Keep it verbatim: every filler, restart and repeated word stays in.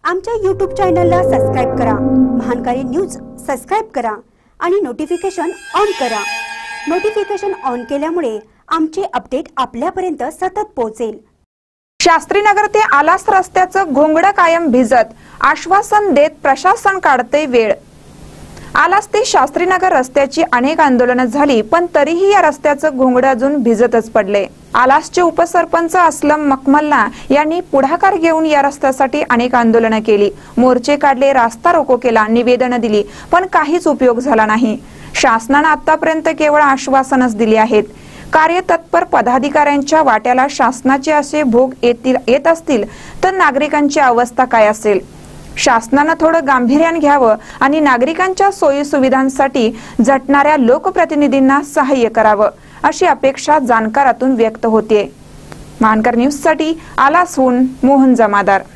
आमच्या यूट्यूब चॅनलला सबस्क्राइब करा, महानकारी न्यूज सबस्क्राइब करा आणि नोटिफिकेशन ऑन करा। नोटिफिकेशन ऑन केल्यामुळे आमचे अपडेट आपल्यापर्यंत सतत पोहोचेल। शास्त्रीनगर ते आलास रस्त्याचं घोंगडं कायम भिजत, आश्वासन देत प्रशासन काढते वेळ। आलास ते शास्त्रीनगर रस्त्याची अनेक आंदोलनं झाली, पण तरीही या रस्त्याचं घोंगडं अजून भिजतच पडले। आलासचे उपसरपंच असलम मकमल्ला यांनी पुढाकार घेऊन या रस्त्यासाठी अनेक आंदोलनं केली, मोर्चे काढले, रास्ता रोको केला, निवेदनं दिली, पण काहीच उपयोग झाला नाही। शासनाने आतापर्यंत केवळ आश्वासनच दिली आहेत। कार्यतत्पर पदाधिकाऱ्यांच्या वाट्याला शासनाचे असे भोग येतील येत असतील तर नागरिकांची अवस्था काय असेल? शासनाने थोडं गांभीर्याने घ्यावं आणि नागरिकांच्या सोयी सुविधांसाठी झटणाऱ्या लोकप्रतिनिधींना सहाय्य करावं, अशी अपेक्षा जाणकारातून व्यक्त होते। महानकर न्यूज साठी आलासहून मोहन जमादार।